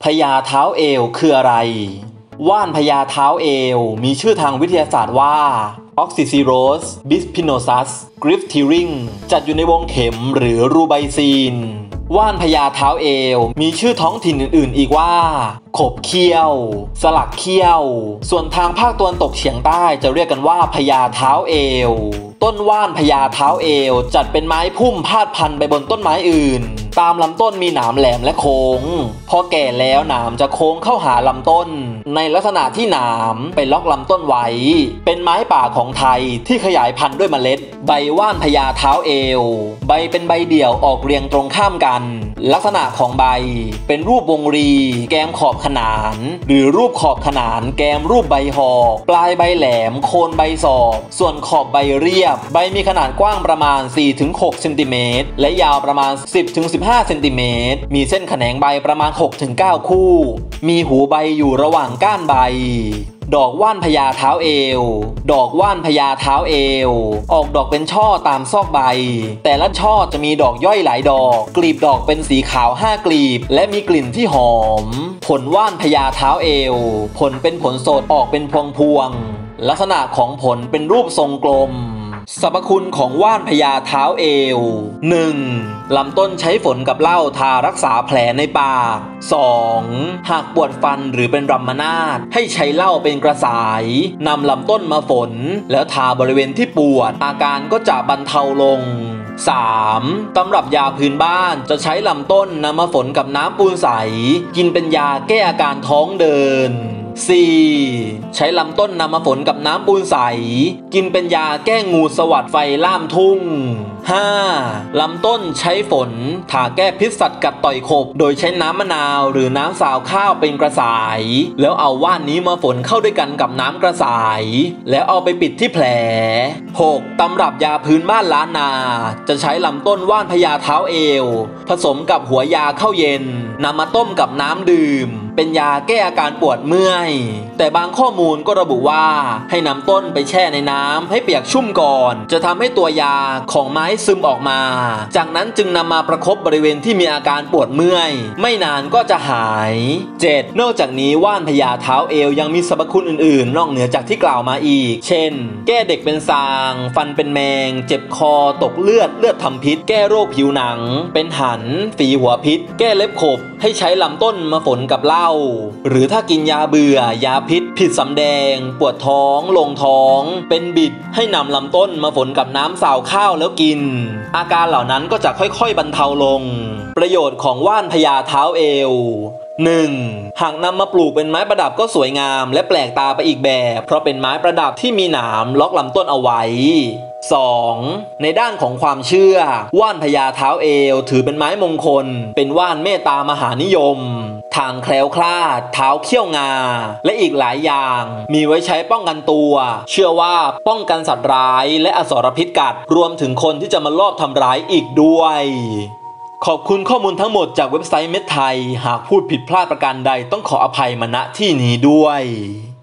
ญาเท้าเอวคืออะไรว่านพญาเท้าเอวมีชื่อทางวิทยาศาสตร์ว่า Oxyceros bispinosus gryphtering จัดอยู่ในวงเข็มหรือรูไบซีนว่านพญาเท้าเอวมีชื่อท้องถิ่นอื่นๆอีกว่าขบเขี้ยวสลักเขี้ยวส่วนทางภาคตะวันตกเฉียงใต้จะเรียกกันว่าพญาเท้าเอวต้นว่านพญาเท้าเอวจัดเป็นไม้พุ่มพาดพันไปบนต้นไม้อื่นตามลำต้นมีหนามแหลมและโค้งพอแก่แล้วหนามจะโค้งเข้าหาลำต้นในลักษณะที่หนามไปล็อกลำต้นไว้เป็นไม้ป่าของไทยที่ขยายพันธุ์ด้วยเมล็ดใบว่านพญาเท้าเอวใบเป็นใบเดี่ยวออกเรียงตรงข้ามกันลักษณะของใบเป็นรูปวงรีแกมขอบขนานหรือรูปขอบขนานแกมรูปใบหอกปลายใบแหลมโคนใบศอกส่วนขอบใบเรียบใบมีขนาดกว้างประมาณ 4-6 เซนติเมตรและยาวประมาณ 10-15 เซนติเมตรมีเส้นแขนงใบประมาณ 6-9 คู่มีหูใบอยู่ระหว่างก้านใบดอกว่านพญาเท้าเอวดอกว่านพญาเท้าเอวออกดอกเป็นช่อตามซอกใบแต่ละช่อจะมีดอกย่อยหลายดอกกลีบดอกเป็นสีขาว5กลีบและมีกลิ่นที่หอมผลว่านพญาเท้าเอวผลเป็นผลสดออกเป็นพวงๆลักษณะของผลเป็นรูปทรงกลมสรรพคุณของว่านพญาเท้าเอว 1. ลำต้นใช้ฝนกับเหล้าทารักษาแผลในปาก 2. หากปวดฟันหรือเป็นรัมมนาถให้ใช้เหล้าเป็นกระสายนำลำต้นมาฝนแล้วทาบริเวณที่ปวดอาการก็จะบรรเทาลง 3. ตำรับยาพื้นบ้านจะใช้ลำต้นนำมาฝนกับน้ำปูนใสกินเป็นยาแก้อาการท้องเดิน 4. ใช้ลำต้นนำมาฝนกับน้ำปูนใสกินเป็นยาแก้งูสวัสดไฟล่ามทุ่ง 5. ลำต้นใช้ฝนทาแก้พิษสัตว์กัดต่อยขบโดยใช้น้ำมะนาวหรือน้ำสาวข้าวเป็นกระสายแล้วเอาว่านนี้มาฝนเข้าด้วยกันกับน้ำกระสายแล้วเอาไปปิดที่แผล 6. ตำรับยาพื้นบ้านล้านนาจะใช้ลำต้นว่านพญาเท้าเอวผสมกับหัวยาข้าวเย็นนำมาต้มกับน้ำดื่มเป็นยาแก้อาการปวดเมื่อยแต่บางข้อมูลก็ระบุว่าให้นำต้นไปแช่ในน้ำให้เปียกชุ่มก่อนจะทำให้ตัวยาของไม้ซึมออกมาจากนั้นจึงนำมาประคบบริเวณที่มีอาการปวดเมื่อยไม่นานก็จะหาย 7. นอกจากนี้ว่านพญาเท้าเอวยังมีสรรพคุณอื่นๆนอกเหนือจากที่กล่าวมาอีกเช่นแก้เด็กเป็นซางฟันเป็นแมงเจ็บคอตกเลือดทำพิษแก้โรคผิวหนังเป็นหันฝีหัวพิษแก้เล็บขบให้ใช้ลำต้นมาฝนกับเหล้าหรือถ้ากินยาเบื่อยาพิษผิดสำแดงปวดท้องลงท้องเป็นบิดให้นำลำต้นมาฝนกับน้ำสาวข้าวแล้วกินอาการเหล่านั้นก็จะค่อยๆบรรเทาลงประโยชน์ของว่านพญาเท้าเอว 1. หากนำมาปลูกเป็นไม้ประดับก็สวยงามและแปลกตาไปอีกแบบเพราะเป็นไม้ประดับที่มีหนามล็อกลำต้นเอาไว้ 2. ในด้านของความเชื่อว่านพญาเท้าเอวถือเป็นไม้มงคลเป็นว่านเมตตามหานิยมทางแคล้วคลาดเท้าเขี้ยวงาและอีกหลายอย่างมีไว้ใช้ป้องกันตัวเชื่อว่าป้องกันสัตว์ร้ายและอสรพิษกัดรวมถึงคนที่จะมาลอบทำร้ายอีกด้วยขอบคุณข้อมูลทั้งหมดจากเว็บไซต์เม็ดไทยหากพูดผิดพลาดประการใดต้องขออภัยมาณที่นี้ด้วย